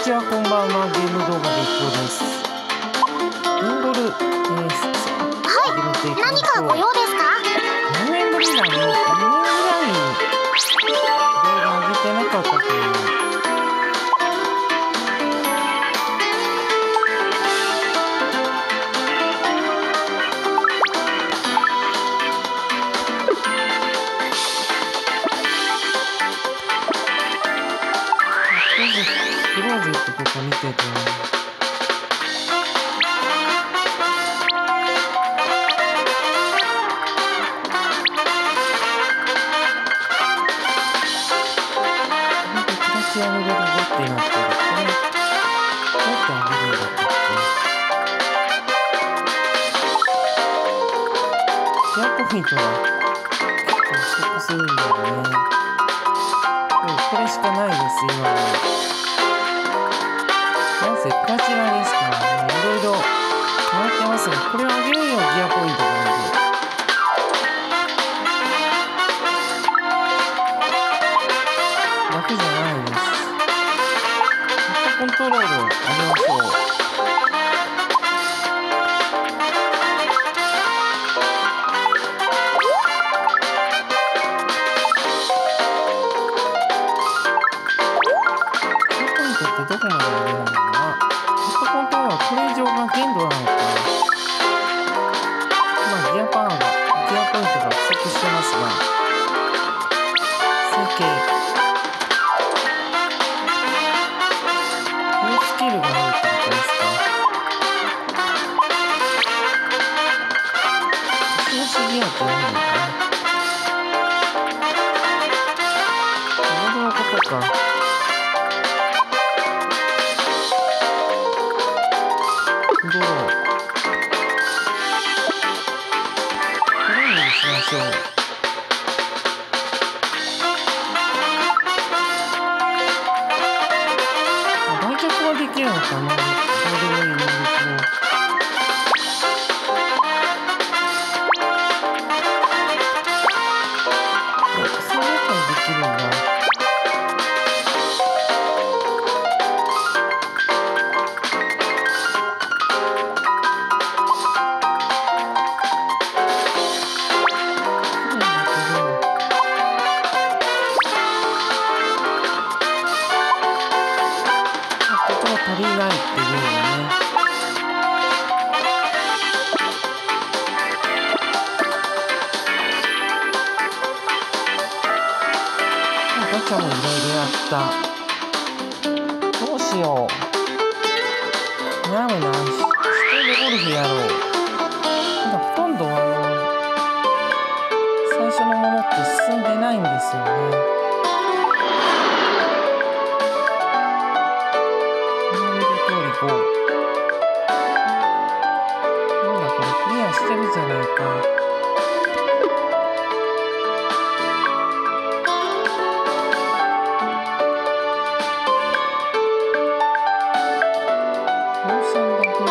ちは、こんばんは。ゲーム動画で一行です。インゴル、 はい、何かご用ですか？ 何年ぶりだね。2年ぐらい動画上げてなかったと思う。クローゼットとか見てた。プラチナレベル5ってなってる。これどうやってあげるんだったっけ？シェアポイントは結構不足するんだよね。でもこれしかないです、今は。なんせプラチナですからね、いろいろ変わってますが、これをあげるよ、ギアポイントがある。楽じゃないです。コントロールを上げましょう。ギアポイントってどこまで上げるのかな？コントロールはこれ以上が限度なのか。まあギアポイントが不足してますが、整形スキルがあるってことですか？貸し出しギアって何だろうな。モードのことか。どう？トレーニングしましょう。売却はできるのかな？どうでもいい能力を。そうやったらできるんだ。足りないっていうのがね。ガチャもいろいろやった。どうしよう。悩むな。一人でゴルフやろう。ただほとんど最初のものって進んでないんですよね。なんだこれクリアしてるじゃないか。オーシャンダブルリポート。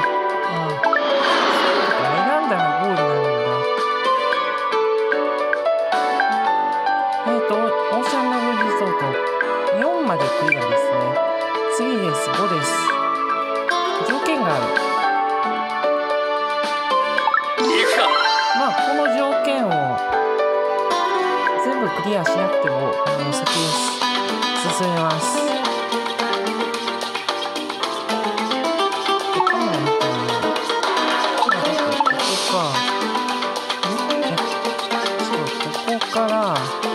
選んだらゴールなんだ。オーシャンダブルリゾート4までクリアですね。次です。5です。条件がある。まあこの条件を全部クリアしなくても先に進めます。カメラ見てみよう。ここか。ここから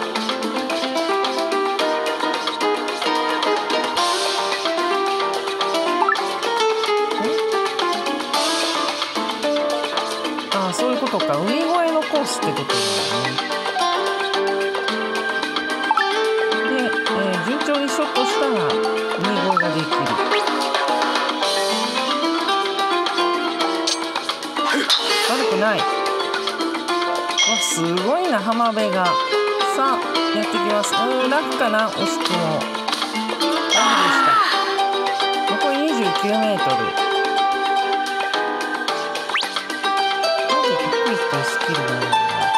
そういうことか。海越えのコースってことだよね。で、順調にショットしたら海越えができる。悪くない。わ、すごいな、浜辺が。さあ、やっていきます。楽かな、惜しくも。ダメでした。残り29メートル。スキルがあるんだ。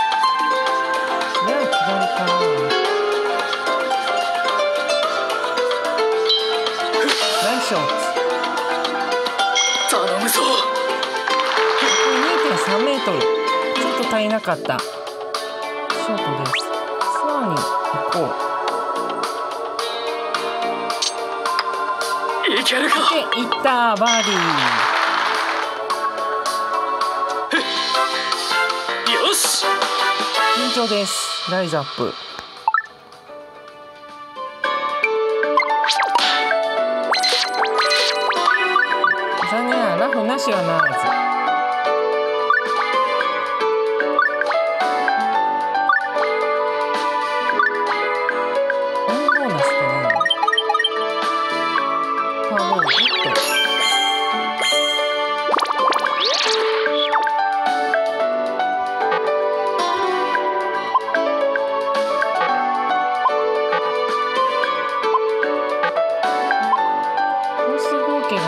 左かな。ナイショット。 頼むぞ。 2.3 メートル、ちょっと足りなかった。ショートです。さらに行こう。 いけるか。 で、いったバーディー。 よし。 順調です。ライズアップ。残念ながらラフなしはならず。何ボーナスって何？パーボールヒット。コース合計が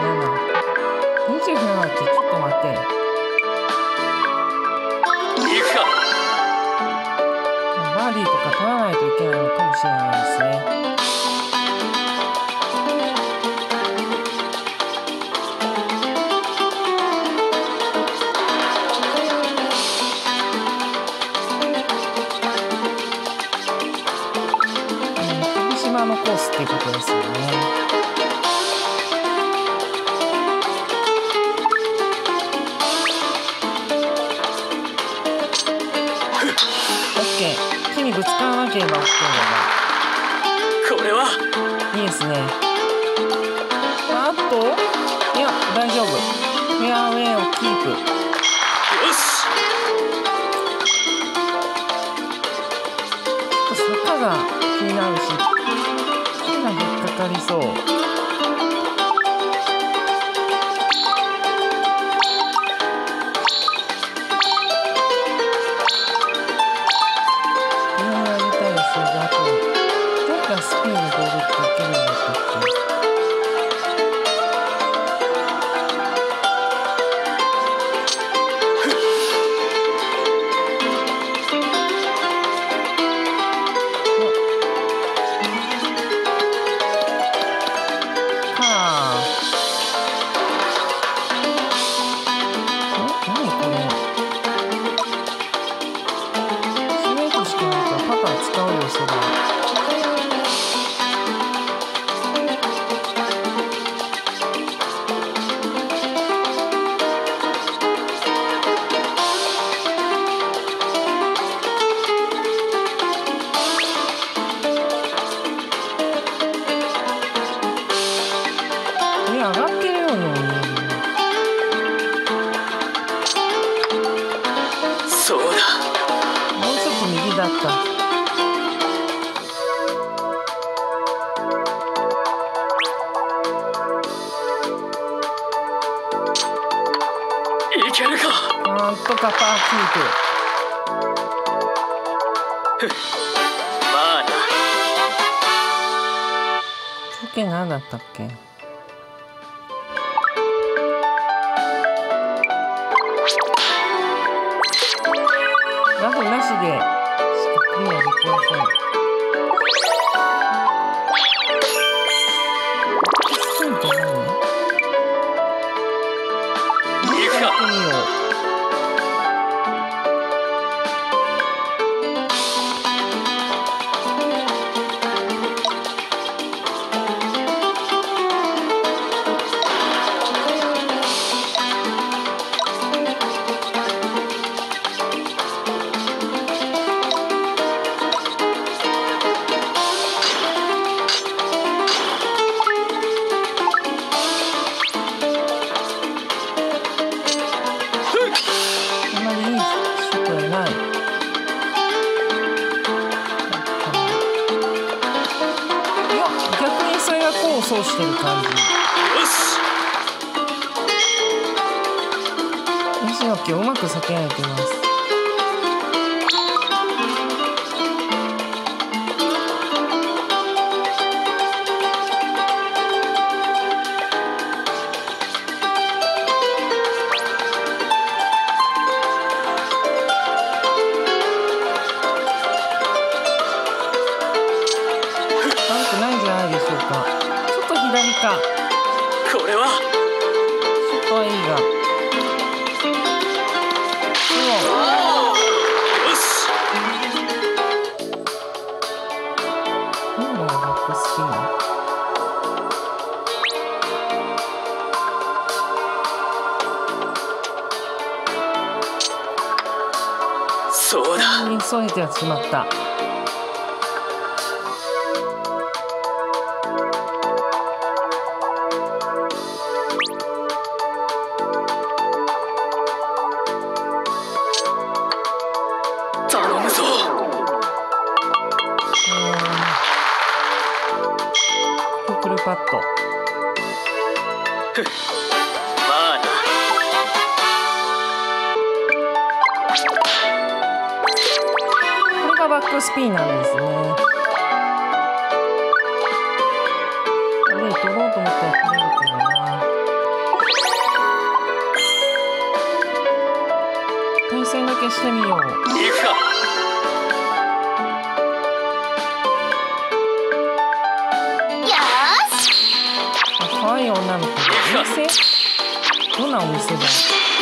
27ってちょっと待って。 行くか。 バーディーとか取らないといけないのかもしれないですね。飛島のコースっていうことですよね。木にぶつからなければ OK だな。 これはいいですね。あといや大丈夫。フェアウェイをキープ。 よし。 坂が気になるし木が引っかかりそう。スピンのボールっていけるんだったっけ？何これ？スメートしかないからパター使うよそれ。上がってるようにも見えるね。 そうだ。 もうちょっと右だった。 いけるか。 なんとかパーキープ。 まあな。 条件何だったっけ？ラフなしでしかクリアできません。スンって何？ 行くか。 やってみよう。そうしてる感じ。 よし。 西の木をうまく避けられています。悪くないんじゃないでしょうか。ちょっと左か。 これはちょっとはいいが。 よし。 今のがバックスピン。 そうだ。 に添えてしまった。 頼むぞ。 クックルパッド。 まあな。 これがバックスピンなんですね。で、取ろうと思ったら取れるけどな。対戦だけしてみよう。 行くか。 可愛い女の子でお店？どんなお店だ？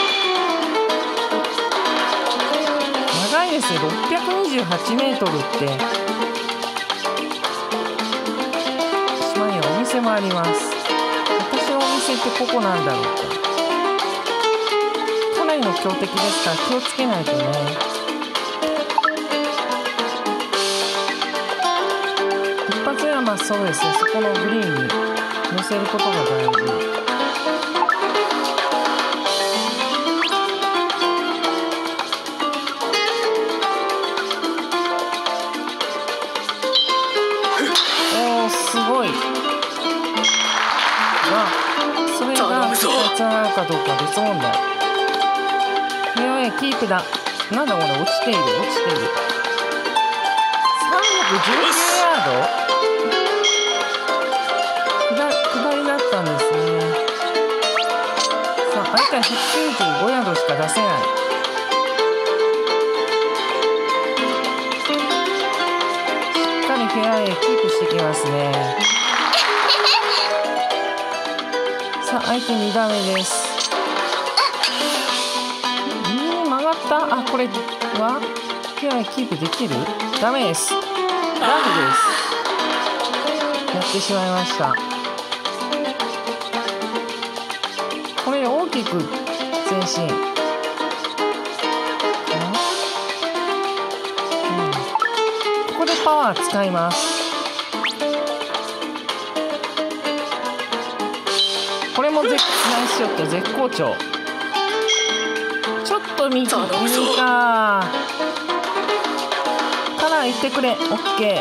長いですよ。628メートルって。しまいお店もあります。私のお店ってここなんだろうか。かなりの強敵ですから気をつけないとね。一発目はまあそうですね。そこのグリーンに乗せることが大事。おお、すごい。それが2つ上がるかどうか別問題。フェアウェイキープだ。なんだこれ、落ちている落ちている。319ヤード。下りだったんですね。さあ、相手は195ヤードしか出せない。しっかりフェアウェイキープしてきますね。さあ、相手2打目です。曲がった。あ、これはフェアウェイキープできる？ダメです。ラフです。やってしまいました。これ大きく前進。ここでパワー使います。これもナイスショット、絶好調。ちょっと右か。カラー行ってくれ。オッケー。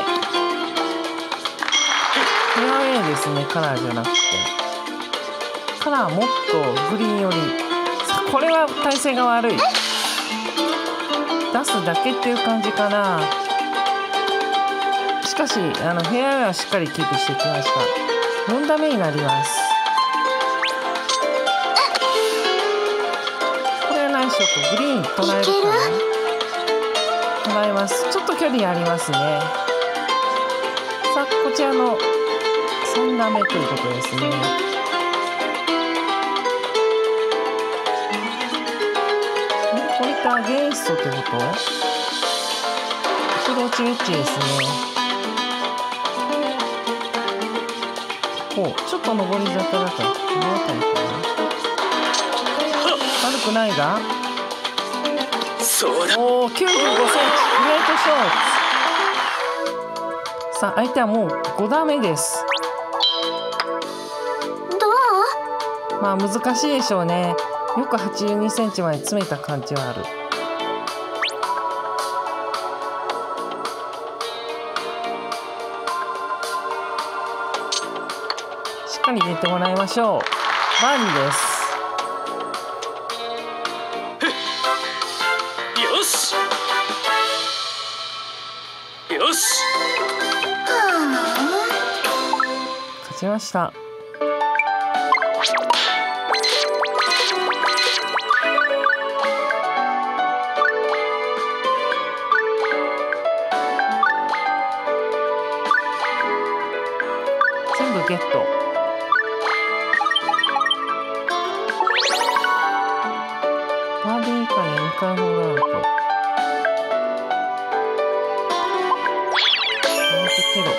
フェアウェイですね。カラーじゃなくて。カラーもっとグリーン寄り。これは体勢が悪い。出すだけっていう感じかな。しかしフェアウェイはしっかりキープしてきました。4打目になります。これはナイスショット。グリーン捉えるかな。捉えます。ちょっと距離ありますね。さあ、こちらの3打目ということですね。これってアゲンストってこと？アプローチウェッジですね。こうちょっと上り坂だからこの辺りかな。悪くないが。 そうだ。 おお、95センチ。グレートショーツ。さあ、相手はもう5打目です。 どう？ まあ難しいでしょうね。よく82センチまで詰めた感じはある。しっかり入れてもらいましょう。バーディーです。 よし。よし。 勝ちました。全部ゲット。 開放があると。やめてけろ。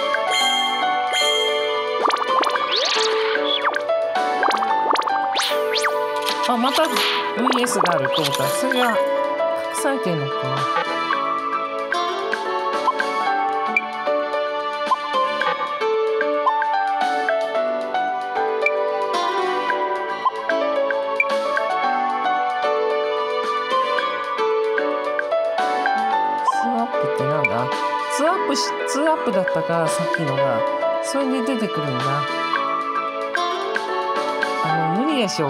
あ、また VS があるってことはそれが隠されてんのか。2アップだったからさっきのがそれで出てくるんだ。無理でしょ。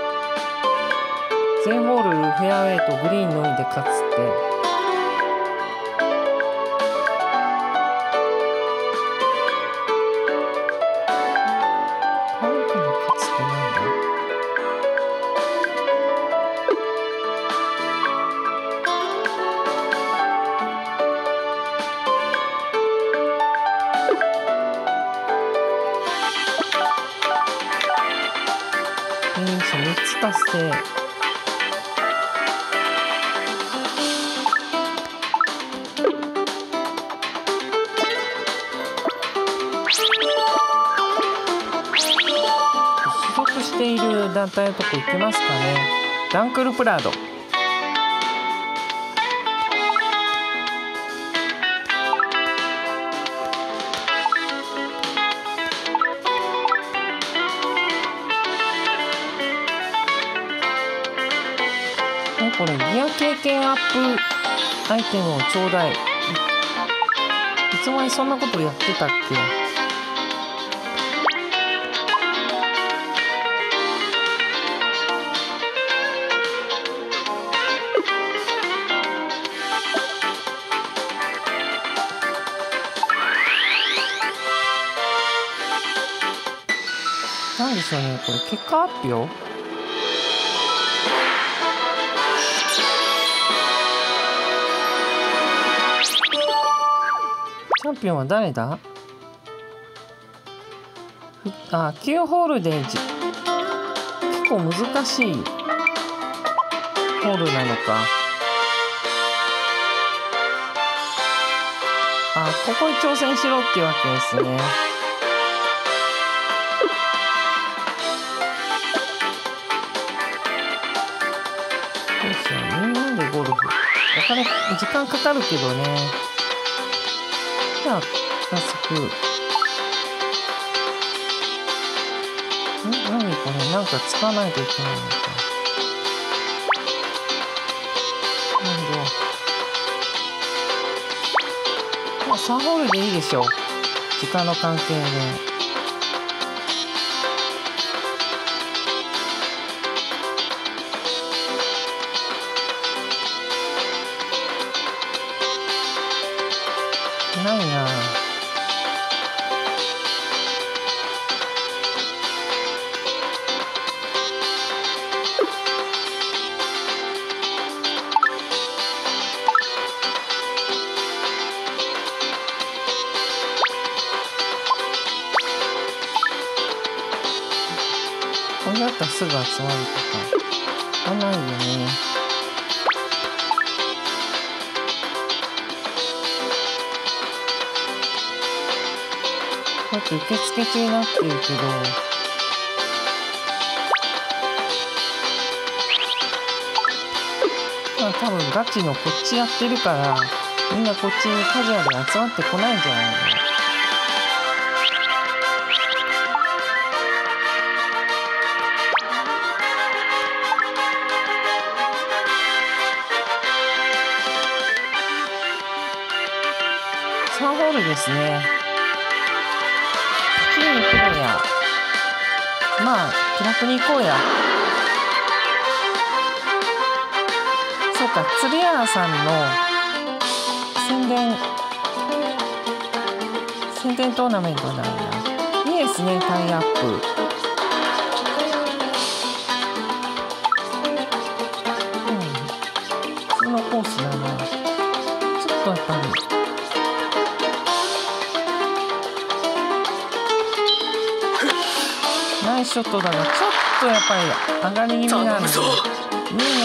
全ホールフェアウェイとグリーンのみで勝つって。パークの勝つってなんだ。3つ達成。所属している団体のとこ行けますかね。ダンクルプラード。これギア経験アップアイテムをちょうだい。いつもにそんなことやってたっけ。なんでしょうね、これ結果発表。チャンピオンは誰だ。9ホールで結構難しいホールなのか。ここに挑戦しろっていうわけですね。どうしよう、みんなでゴルフ。時間かかるけどね。じゃあ早速。何これ、なんか使わないといけないのか。なるほど。3ホールでいいでしょう。時間の関係で。ないな。これだったらすぐ集まるとかないよね。こうやって受付中になってるけど、多分ガチのこっちやってるからみんなこっちにカジュアルに集まってこないんじゃないの。3ホールですね。9に行こうや。まあ気楽に行こうや。そうか、釣り屋さんの宣伝トーナメントなんだ。いいですね、タイアップ。普通のコースだな。ちょっとやっぱりなナイスショットだが、ちょっとやっぱり上がり気味なんで、 頼むぞ。 上の自分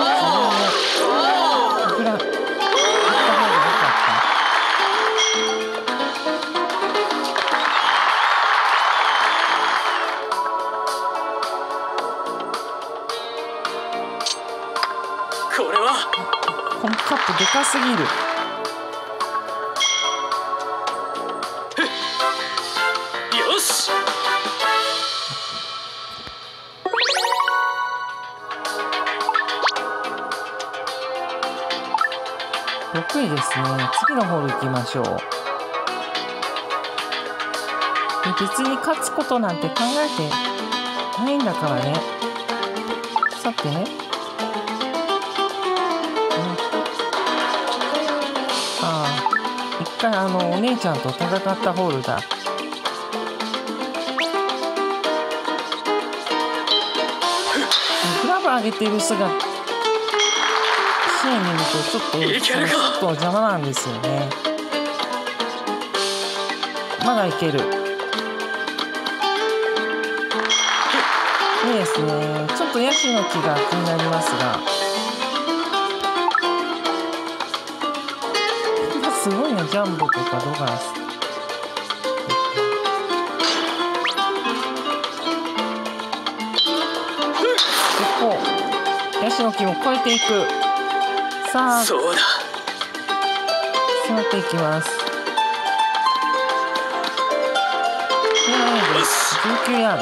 もいくら行った方が良かった。 これはこのカップでかすぎる。 よし。 6位ですね。次のホール行きましょう。で、別に勝つことなんて考えてないんだからね。さて、一回お姉ちゃんと戦ったホールだ。グラブ上げてる姿シーン見るとちょっと邪魔なんですよね。まだいける。いいですね。ちょっとヤシの木が気になりますが、すごいね。ジャンボとかドガラス。結構ヤシの木も越えていく。さあ、 そうだ。 座っていきます。19ヤード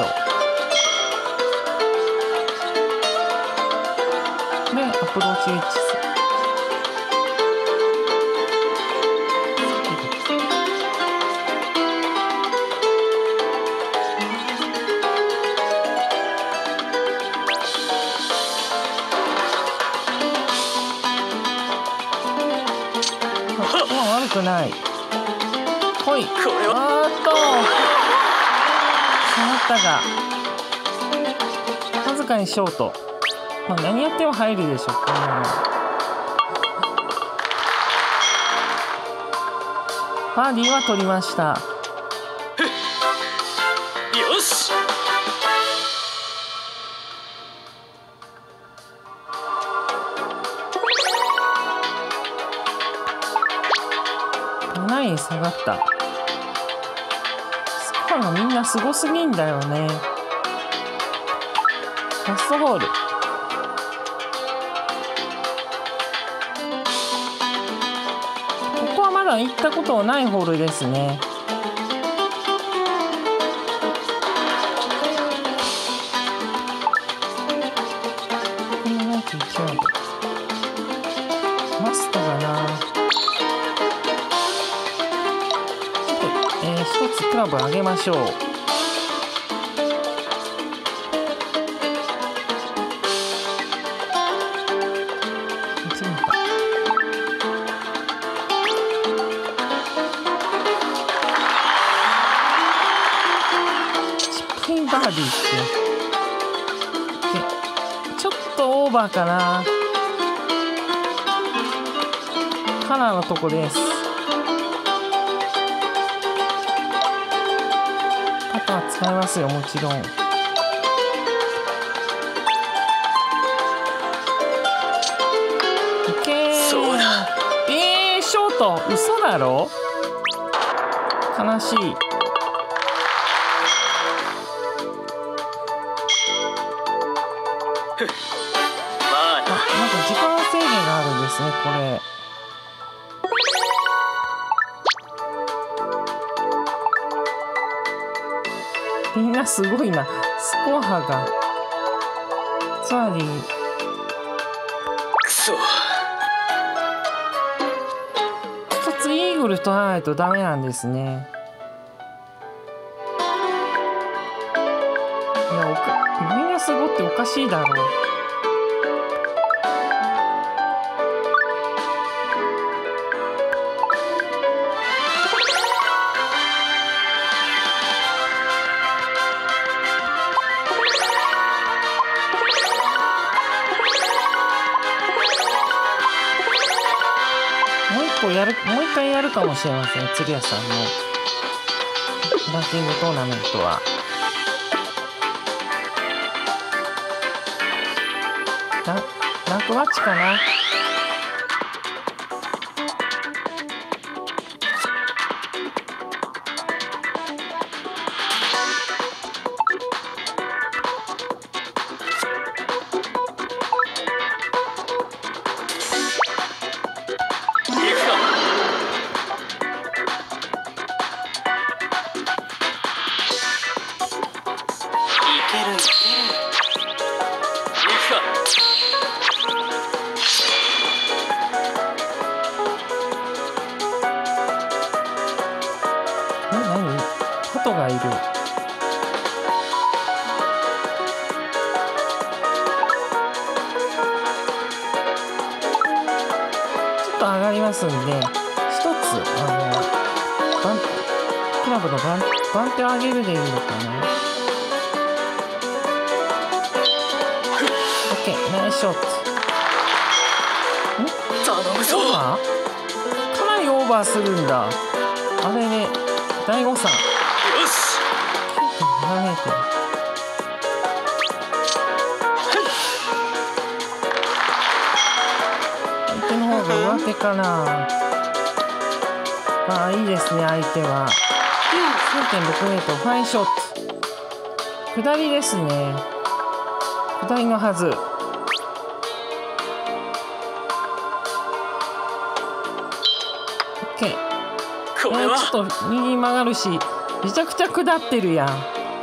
でアプローチエッジする。悪くない。来い。あーっと下がったが、わずかにショート。まあ、何やっても入るでしょ、こんなの。バーディーは取りました。 よし。 7位に下がった。スコアがみんなすごすぎんだよね。ラストホール。ここはまだ行ったことないホールですね。171ヤード。マストだな。一つクラブ上げましょう。チップインバーディーってちょっとオーバーかな。カラーのとこです。使いますよ、もちろん。 そうだ。 ショート。嘘だろ。悲しい。なんか時間制限があるんですね、これ。みんなすごいな。スコアがつまりくそ。 一つイーグル取らないとダメなんですね。いや、みんなすごっておかしいだろう。もう一回やるかもしれません。鶴屋さんのランキングトーナメントは。 ランクマッチかな。鳩がいる。ちょっと上がりますんで、一つクラブの番手を上げるでいいのかな。OK、ナイスショット。 頼むぞ。 かなりオーバーするんだ。あれね、大誤算。 よし。 7メートル。相手の方が上手かな。ああ、いいですね、相手は。3.6 メートル、ファインショット。下りですね。下りのはず。OK。 これはちょっと右に曲がるし、めちゃくちゃ下ってるやん。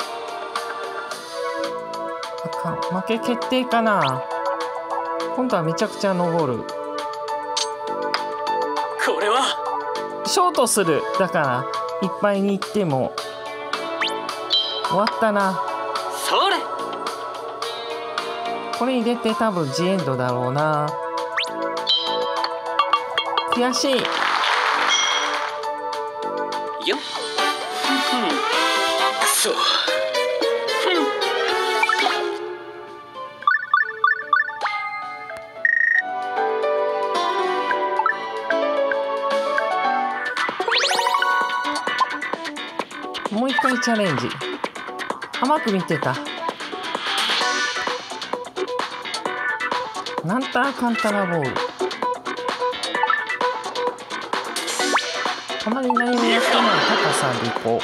負け決定かな。今度はめちゃくちゃ登る。 これはショートする。だからいっぱいに行っても終わったな。 それ。 これ入れて多分ジエンドだろうな。悔しいよっ。くそ。 もう一回チャレンジ。甘く見てた。なんたらかんたらボール。あまり何もやってない高さでいこう。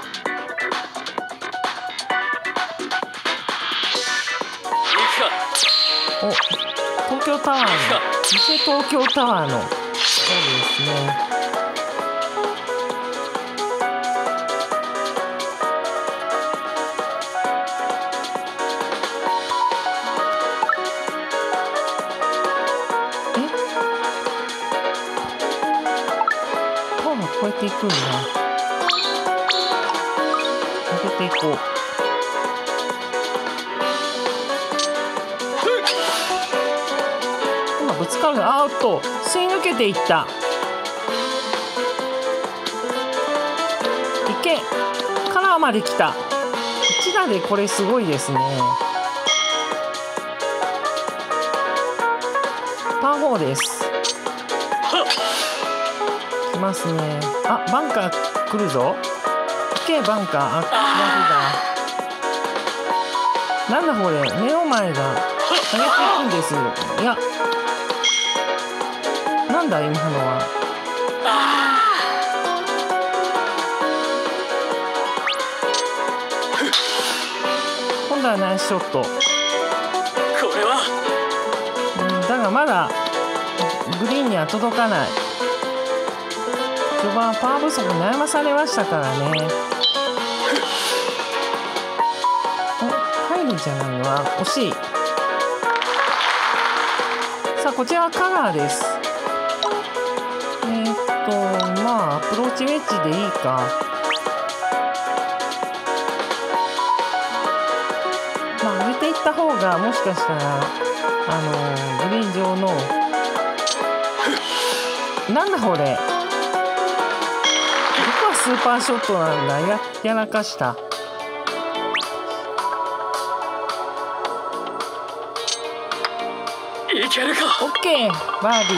お、東京タワーの偽東京タワーのそうですね。超えていくんだ。抜けていこう。今ぶつかる。アウト。吸い抜けていった。いけ。カラーまで来た。1打でこれすごいですね。パー4です。来ますね。あ、バンカー来るぞ。いけ、バンカー。あ、左だ。なんだこれ、目の前が上げていくんです。いや、なんだ今のは。今度はナイスショット。 これはだがまだグリーンには届かない。序盤パワー不足に悩まされましたからね。入るんじゃないのは惜しい。さあこちらはカラーです。まあアプローチウェッジでいいか。まあ上げていった方がもしかしたらグリーン上のなんだこれ。スーパーショットなんだ。やらかした。 いけるか。 オッケー、バーディ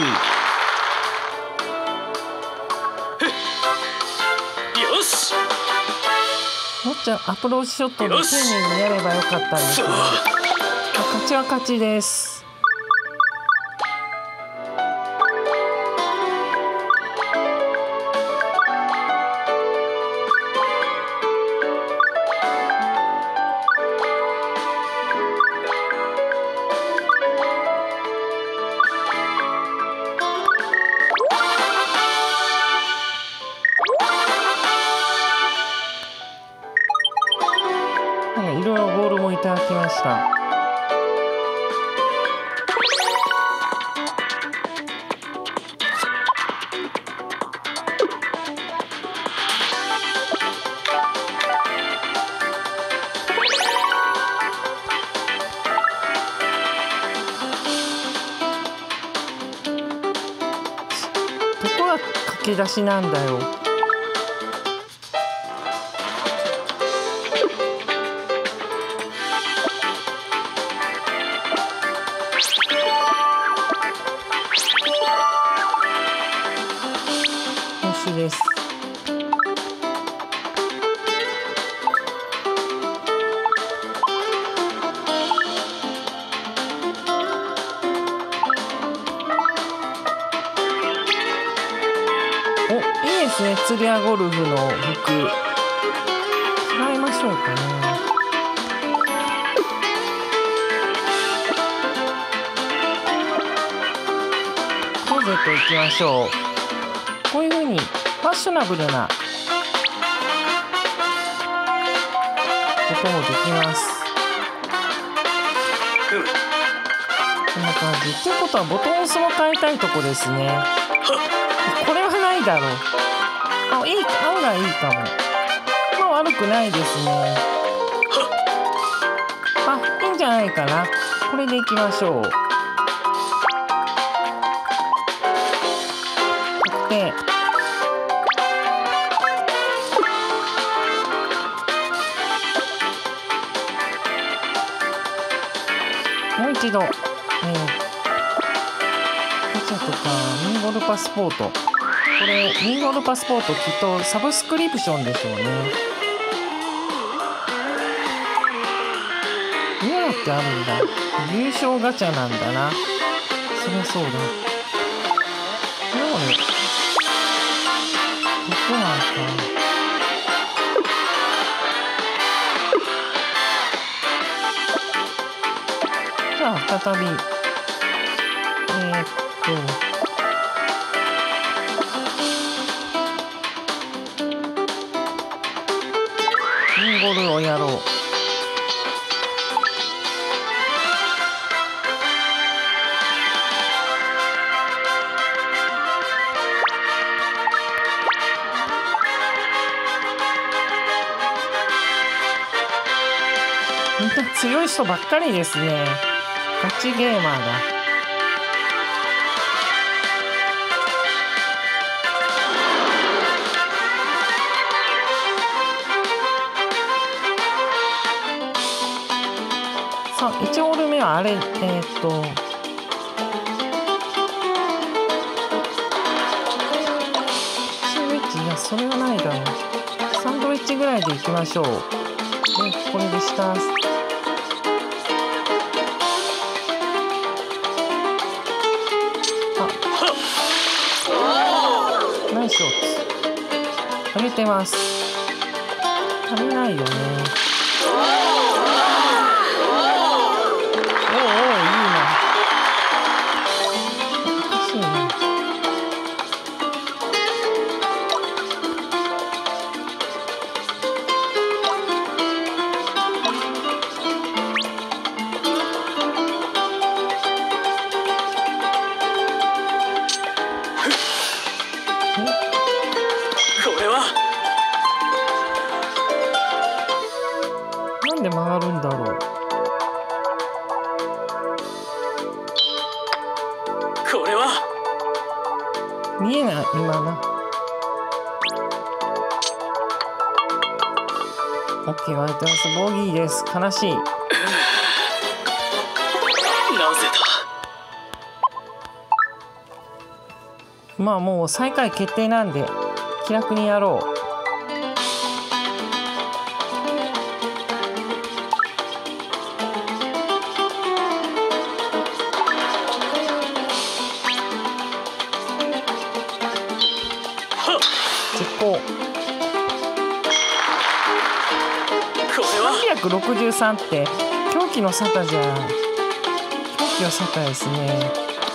ー。よし。 もっちゃんアプローチショットで丁寧にやればよかったんですけど、勝ちは勝ちです。 なんかいろいろボールもいただきました。どこが駆け出しなんだよ。星です。お、いいですね。ツリアゴルフの服。使いましょうかね。クローゼット行きましょう。こういう風にファッショナブルなこともできます。こんな感じ。ということはボトムスも変えたいとこですね。これはないだろう。あ、いい、案外いいかも。まあ悪くないですね。あ、いいんじゃないかな。これでいきましょう。確定。もう一度、ガチャとかミンゴルパスポート。これミンゴルパスポートきっとサブスクリプションでしょうね。どうやってあるんだ。優勝ガチャなんだな。そりゃそうだ。どこなんかな。じゃあ再びミンゴルをやろう。みんな強い人ばっかりですね。ガチゲーマーだ。さあ、1ホール目はあれ、サンドイッチ、いや、それはないだろう。サンドイッチぐらいでいきましょう。これでした。ナイスショット。上げてます。足りないよね。おお、いいな。おかしいな。なんで曲がるんだろう。 これは見えない、今な。オッケー、割れてます。ボギーです。悲しい。 なぜだ。 まあもう最下位決定なんで気楽にやろう。363って狂気の沙汰じゃん。狂気の沙汰ですね。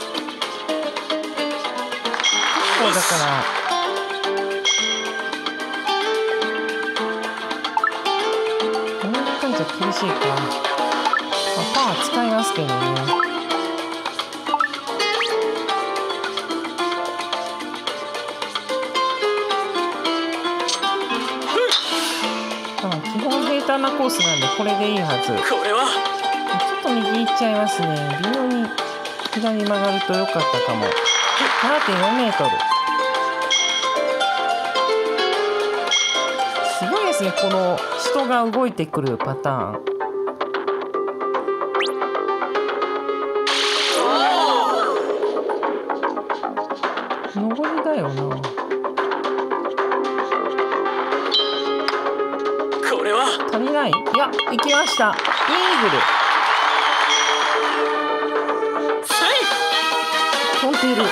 そうだからこんな感じちゃ厳しいか。パワー使いますけどね。基本平坦なコースなんでこれでいいはず。 これはちょっと右行っちゃいますね。微妙に左に曲がると良かったかも。 7.4 メートル。すごいですね、この人が動いてくるパターン。上りだよな。 これは足りない。いや、行きました。イーグル。飛んでいる。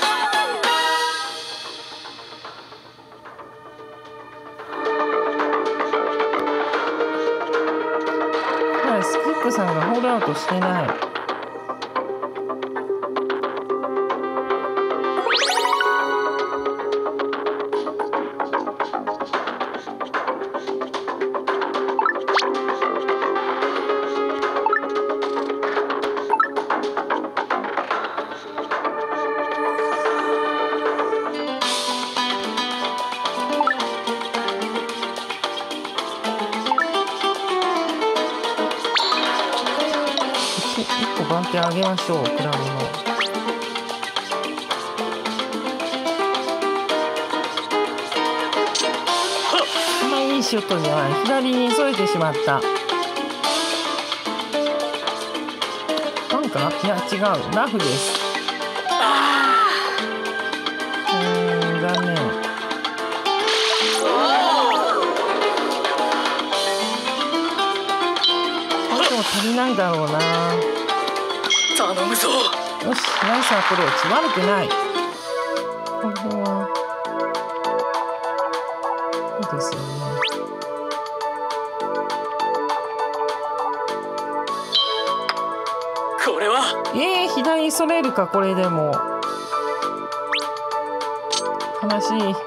はい、スキップさんがホールアウトしてない。1個番手上げましょう、クラブの。あんまりいいシュートじゃない。左にそれてしまった。なんかいや違う、ラフです。残念。足りないだろうな。 頼むぞ。 よし、ナイスアプローチ。悪くない。これはいいですよね。 これは左にそれるか。これでも悲しい。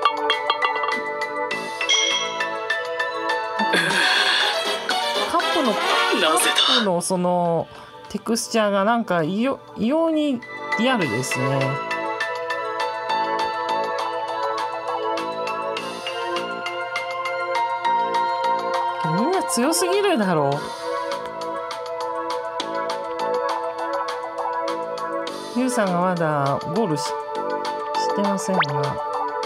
カップのそのテクスチャーがなんか異様にリアルですね。みんな強すぎるだろう。ユウさんがまだゴールしてませんが。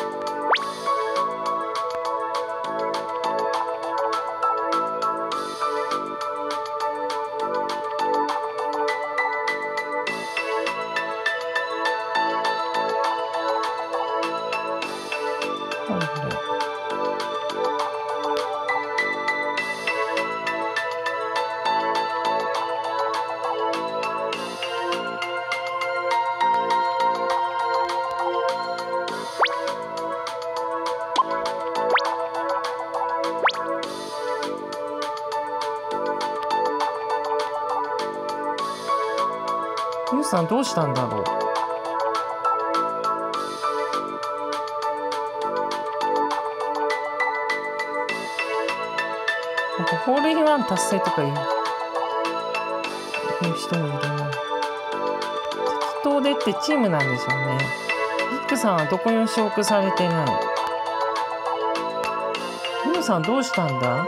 ユウさんどうしたんだろう。なんかホールインワン達成とかいう人もいるな。適当でってチームなんでしょうね。ビッグさんはどこにも所属されてない。ユウさんどうしたんだ。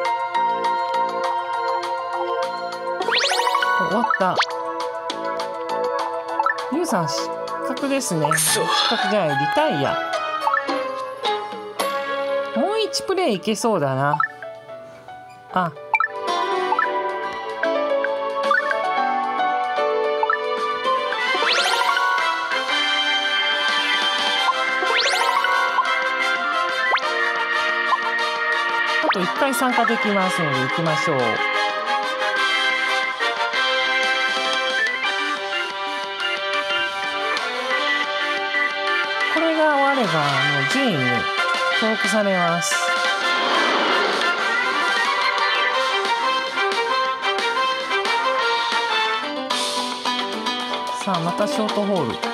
終わった。ユウさん失格ですね。失格じゃない、リタイア。もう1プレイいけそうだな。あ、あと1回参加できますので行きましょう。これが終われば順位に登録されます。さあまたショートホール。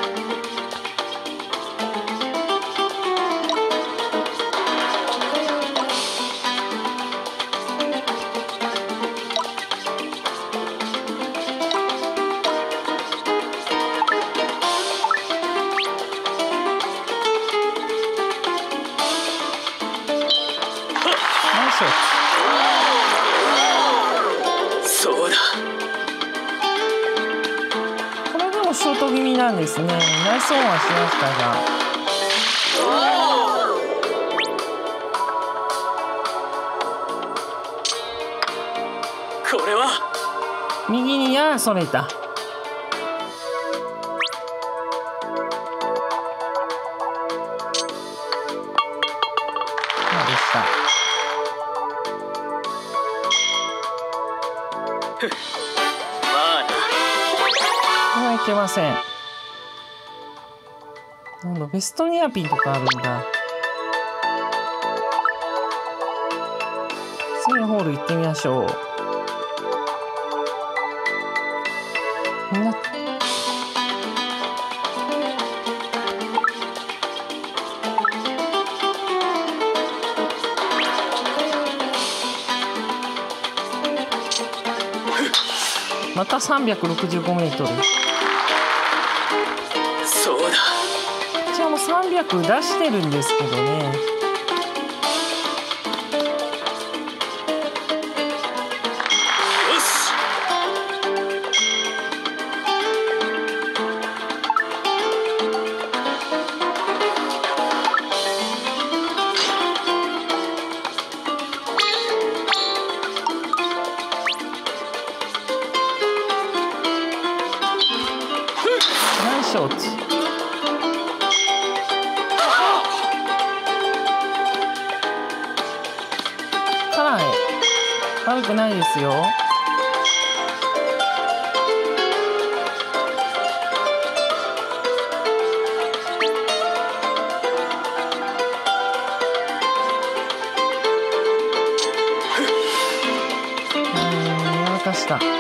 ショート気味なんですね。ナイスオンはしましたが、 これは右にやそれた。でした。 まあな。 これはいけません。なんだ、ベストニアピンとかあるんだ。次のホール行ってみましょう。みんなまた365メートル。 そうだ。 こちらも300出してるんですけどね。 よし。 ナイスショット。はい、悪くないですよ。見渡した。1.9メートルです。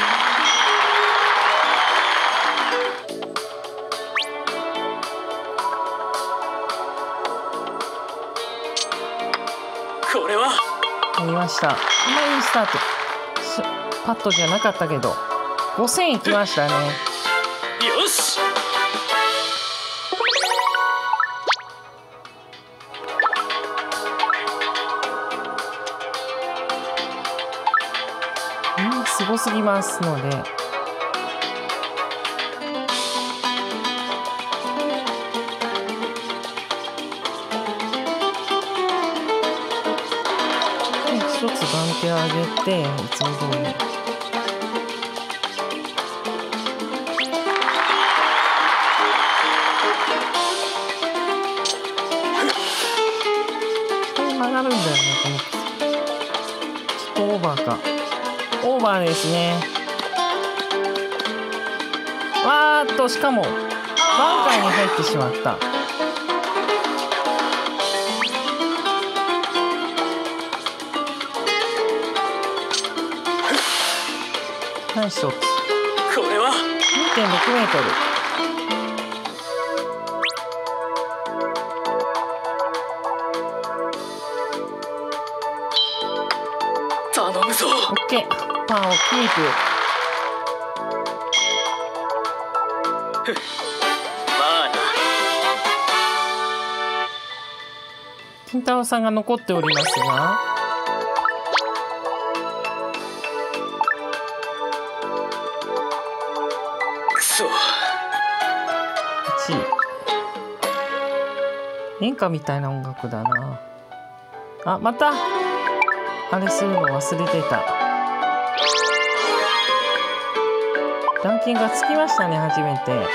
これは見ました。今いいスタート。パットじゃなかったけど5000いきましたね。 よし。 すごすぎますので、一つ番手を上げて、いつも通り。曲がるんだよね、この。ちょっとオーバーか。オーバーですね。わーっと、しかもバンカーに入ってしまった。ナイスショット。 これは 2.6 メートル。 頼むぞ。 オッケー、パーをキープ。 まあな。 金太郎さんが残っておりますが、 くそ。 1位。演歌みたいな音楽だな。あ、またあれするの忘れてた。ランキングがつきましたね、初めて。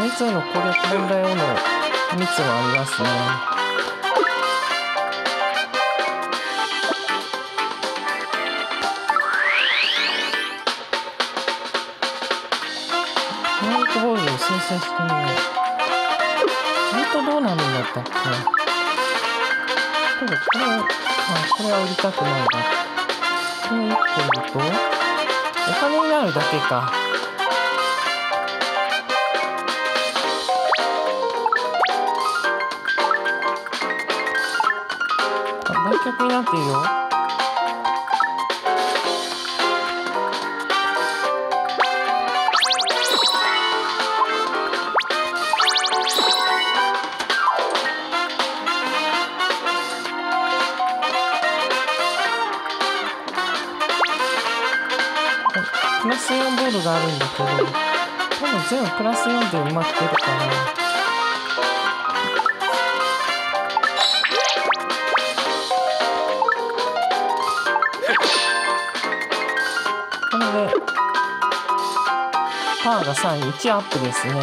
密への攻略問題をの密はありますね。ナイトボールを生成してみよう。どうなるんだったっけ。これは売りたくないな。これ1個売るとお金になるだけか。売却になっているよ。プラス4ボールがあるんだけど、多分全部プラス4で埋まってるかな。これでパワーがさらに1アップですね。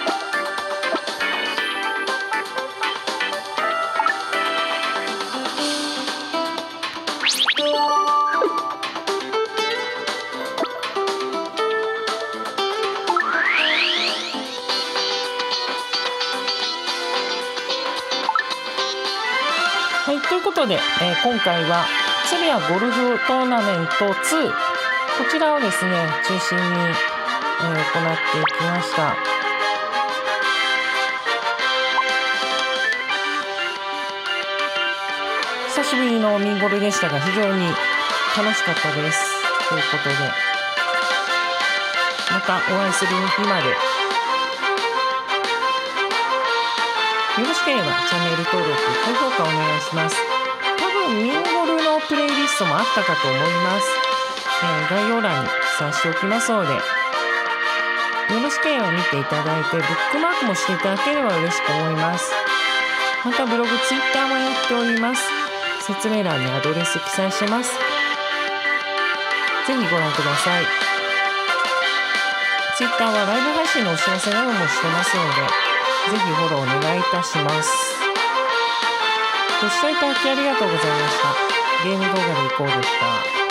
はい、ということで、今回は鶴屋ゴルフトーナメント2、こちらをですね中心に、行っていきました。久しぶりのミンゴルでしたが非常に楽しかったですということで、またお会いする日までよろしければチャンネル登録、高評価お願いします。多分ミンゴルのプレイリストもあったかと思います。概要欄に記載しておきますので、よろしければ見ていただいてブックマークもしていただければ嬉しく思います。またブログ、ツイッターもやっております。説明欄にアドレス記載してます。ぜひご覧ください。ツイッターはライブ配信のお知らせなどもしてますので、ぜひフォローお願いいたします。ご視聴いただきありがとうございました。ゲーム動画でいこうでした。